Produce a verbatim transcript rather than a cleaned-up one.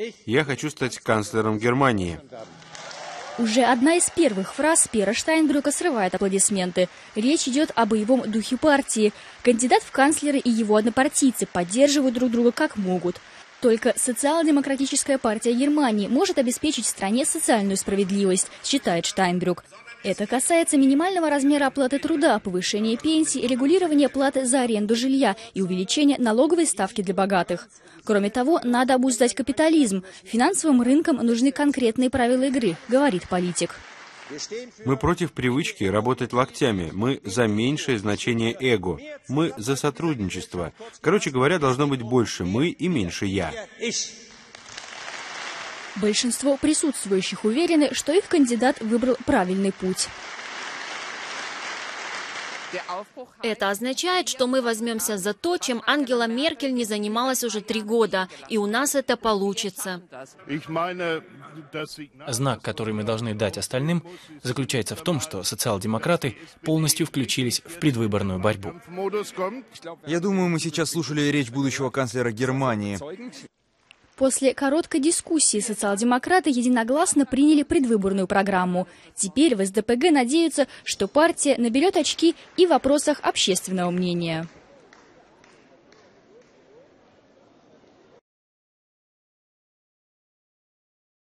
Я хочу стать канцлером Германии. Уже одна из первых фраз Пьера Штайнбрюка срывает аплодисменты. Речь идет о боевом духе партии. Кандидат в канцлеры и его однопартийцы поддерживают друг друга как могут. Только социал-демократическая партия Германии может обеспечить стране социальную справедливость, считает Штайнбрюк. Это касается минимального размера оплаты труда, повышения пенсий, регулирования платы за аренду жилья и увеличения налоговой ставки для богатых. Кроме того, надо обуздать капитализм. Финансовым рынкам нужны конкретные правила игры, говорит политик. Мы против привычки работать локтями. Мы за меньшее значение эго. Мы за сотрудничество. Короче говоря, должно быть больше «мы» и меньше «я». Большинство присутствующих уверены, что их кандидат выбрал правильный путь. Это означает, что мы возьмемся за то, чем Ангела Меркель не занималась уже три года, и у нас это получится. Знак, который мы должны дать остальным, заключается в том, что социал-демократы полностью включились в предвыборную борьбу. Я думаю, мы сейчас слушали речь будущего канцлера Германии. После короткой дискуссии социал-демократы единогласно приняли предвыборную программу. Теперь в эс дэ пэ гэ надеются, что партия наберет очки и в вопросах общественного мнения.